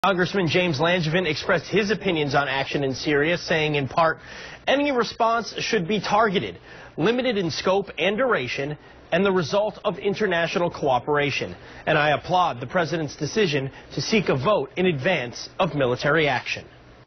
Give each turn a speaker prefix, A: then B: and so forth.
A: Congressman James Langevin expressed his opinions on action in Syria, saying in part, any response should be targeted, limited in scope and duration, and the result of international cooperation. And I applaud the president's decision to seek a vote in advance of military action.